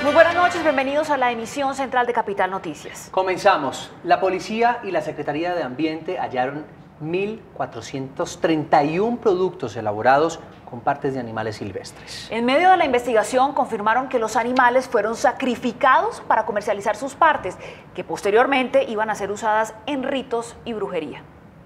Muy buenas noches, bienvenidos a la emisión central de Capital Noticias. Comenzamos. La policía y la Secretaría de Ambiente hallaron 1.431 productos elaborados con partes de animales silvestres. En medio de la investigación confirmaron que los animales fueron sacrificados para comercializar sus partes, que posteriormente iban a ser usadas en ritos y brujería.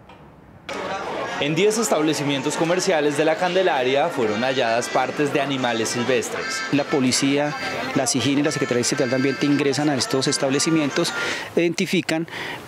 En 10 establecimientos comerciales de la Candelaria fueron halladas partes de animales silvestres. La policía, la SIJIN y la Secretaría Estatal de Ambiente ingresan a estos establecimientos, identifican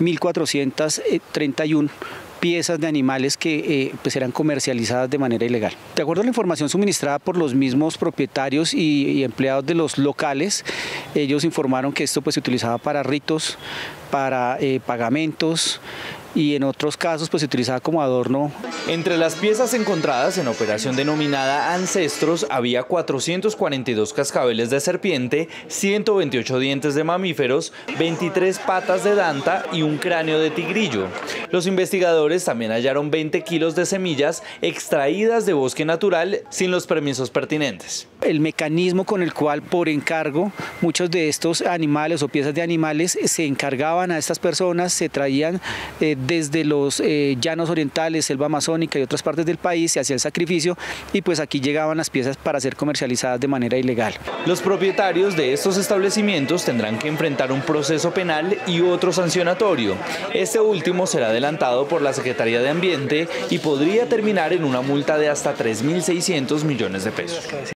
1.431 piezas de animales que eran comercializadas de manera ilegal. De acuerdo a la información suministrada por los mismos propietarios y empleados de los locales, ellos informaron que esto se utilizaba para ritos, para pagamentos, y en otros casos se utilizaba como adorno. Entre las piezas encontradas en operación denominada Ancestros había 442 cascabeles de serpiente, 128 dientes de mamíferos, 23 patas de danta y un cráneo de tigrillo. Los investigadores también hallaron 20 kilos de semillas extraídas de bosque natural sin los permisos pertinentes. El mecanismo con el cual por encargo muchos de estos animales o piezas de animales se encargaban a estas personas, se traían desde los llanos orientales, selva amazónica y otras partes del país, se hacía el sacrificio y pues aquí llegaban las piezas para ser comercializadas de manera ilegal. Los propietarios de estos establecimientos tendrán que enfrentar un proceso penal y otro sancionatorio. Este último será adelantado por la Secretaría de Ambiente y podría terminar en una multa de hasta 3.600 millones de pesos.